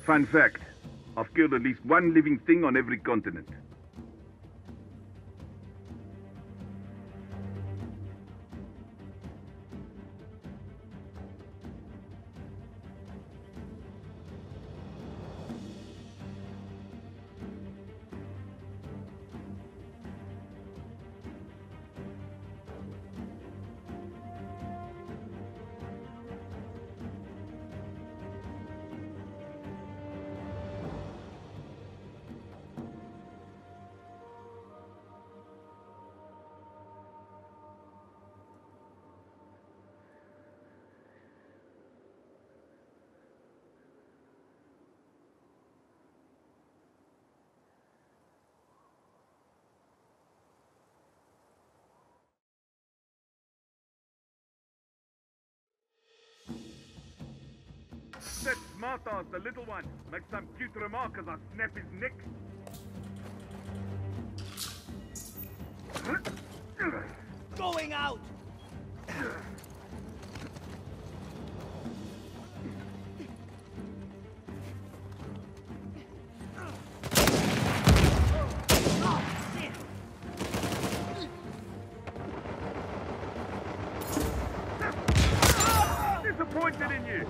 Fun fact, I've killed at least one living thing on every continent. That smart-ass, the little one, makes some cute remark as I snap his neck. Going out! Disappointed in you!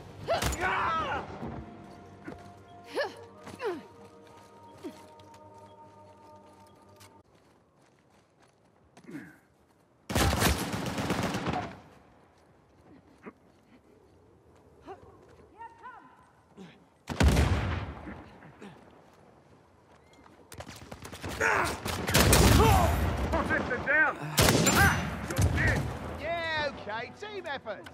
Protect them down! You're dead! Yeah, okay, team effort.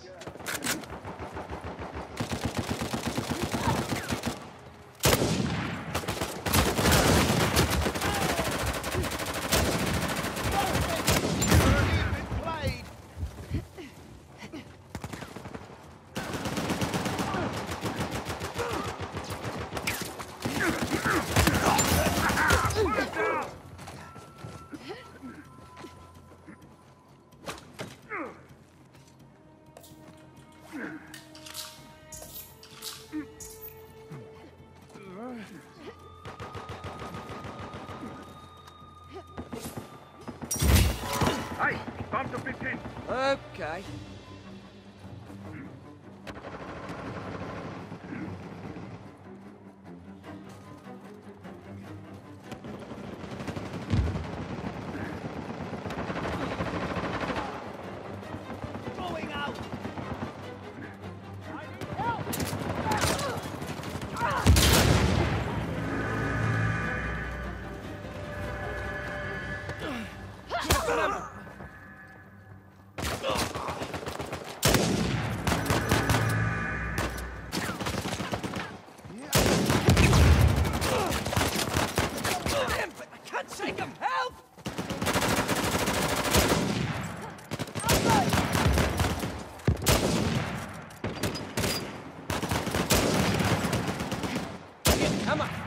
Hey, time to pitch in. Okay. Going out! I need help! Take him! Help! Come on!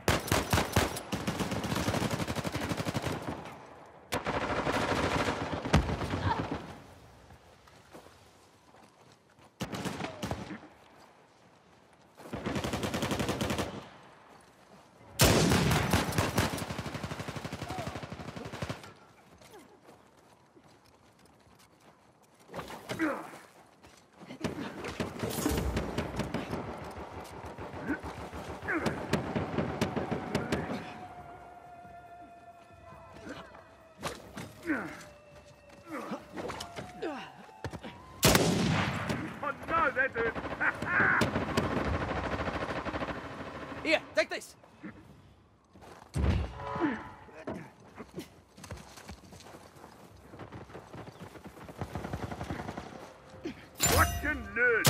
Oh no, that hurt! Here, take this! Watch and learn!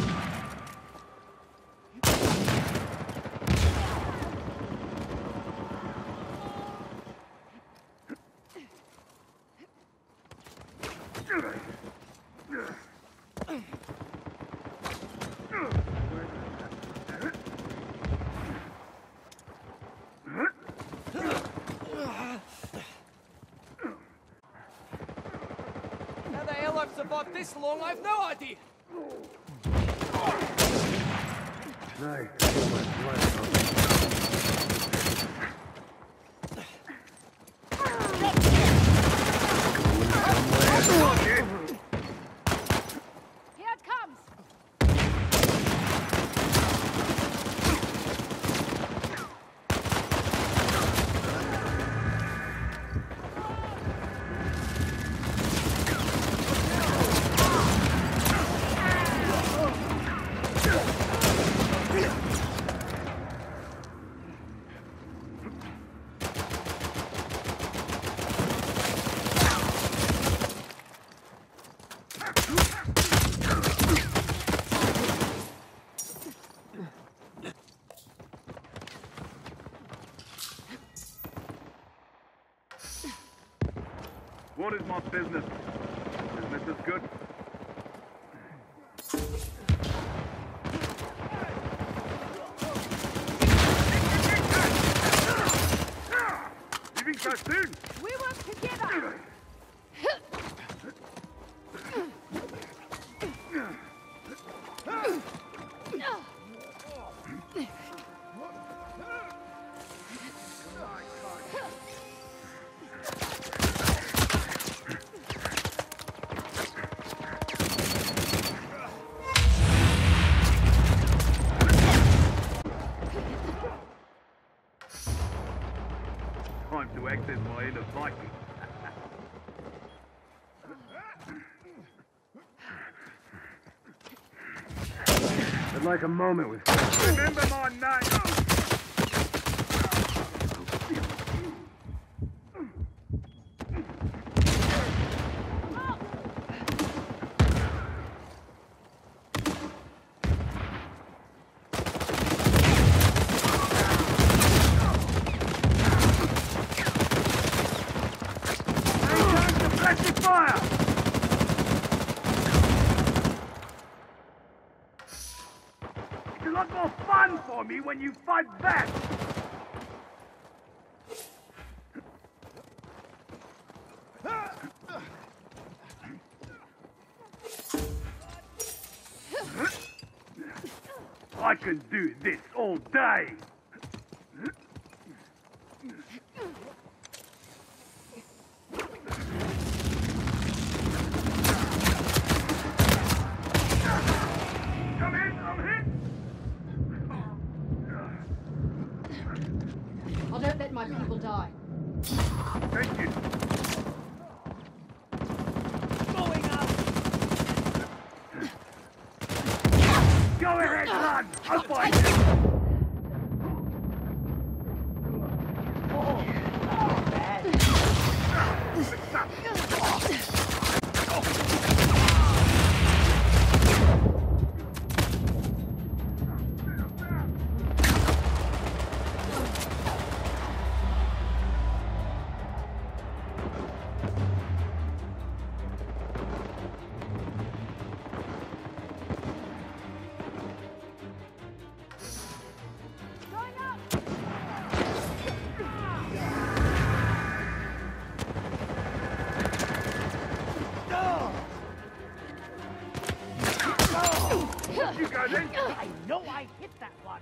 How the hell I've survived this long, I've no idea! Nice. I feel my blood pumping. Here it comes! What is my business? Business is good. Leaving so soon? We work together! Time to access my inner psyche. I'd like a moment with you. Remember my name! Fire! It's a lot more fun for me when you fight back! I can do this all day! I don't let my people die. Thank you. Going out! Go ahead, son! I'll fight you! Going up! You go then! I know I hit that one!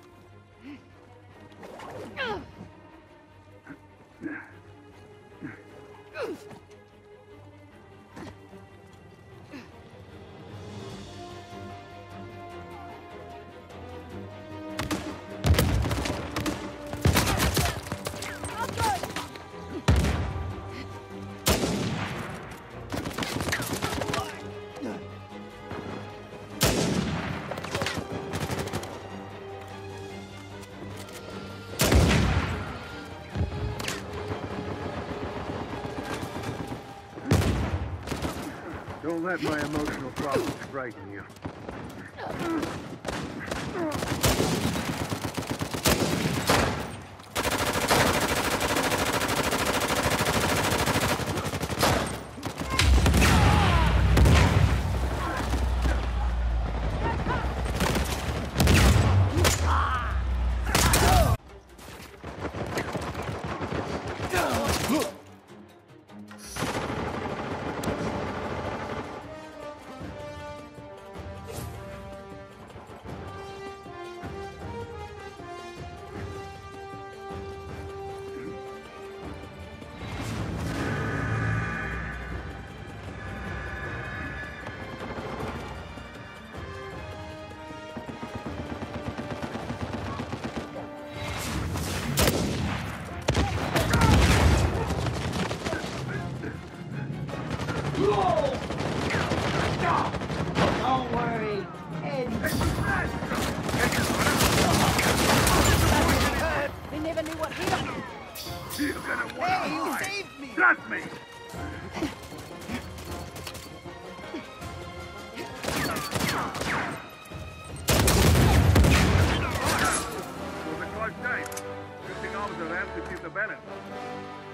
Don't let my emotional problems frighten you. Don't worry. They never knew what hit them. You're gonna want to Hey, you hide. saved me! Trust me. It was a close game. Good thing I was around to keep the balance.